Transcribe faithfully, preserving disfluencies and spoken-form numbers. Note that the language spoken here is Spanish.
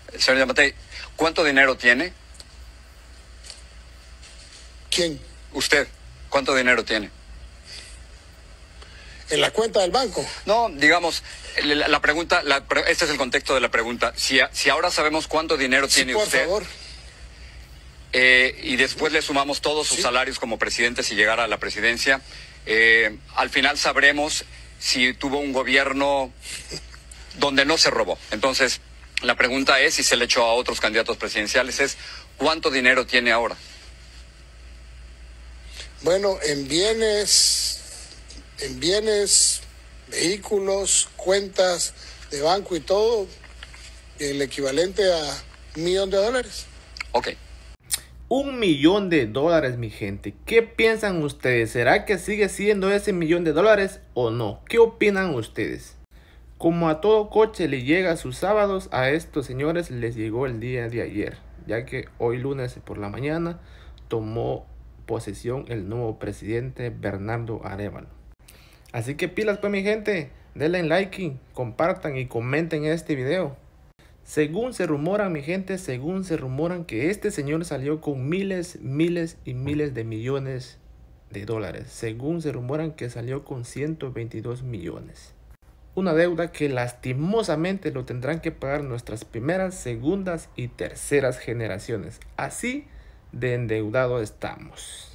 Señor Yamatei, ¿cuánto dinero tiene? ¿Quién? Usted, ¿cuánto dinero tiene? ¿En la cuenta del banco? No, digamos, la, la pregunta, la, este es el contexto de la pregunta. Si, si ahora sabemos cuánto dinero Sí, tiene por usted, favor. Eh, y después le sumamos todos sus Sí. salarios como presidente si llegara a la presidencia, eh, al final sabremos si tuvo un gobierno donde no se robó. Entonces, la pregunta es, si se le echó a otros candidatos presidenciales, es ¿cuánto dinero tiene ahora? Bueno, en bienes, en bienes, vehículos, cuentas de banco y todo, el equivalente a un millón de dólares. Ok. Un millón de dólares, mi gente. ¿Qué piensan ustedes? ¿Será que sigue siendo ese millón de dólares o no? ¿Qué opinan ustedes? Como a todo coche le llega sus sábados, a estos señores les llegó el día de ayer, ya que hoy lunes por la mañana tomó posesión el nuevo presidente Bernardo Arévalo. Así que pilas pues, mi gente, denle like, compartan y comenten este video. Según se rumora, mi gente, según se rumoran que este señor salió con miles, miles y miles de millones de dólares. Según se rumoran que salió con ciento veintidós millones. Una deuda que lastimosamente lo tendrán que pagar nuestras primeras, segundas y terceras generaciones. Así de endeudado estamos.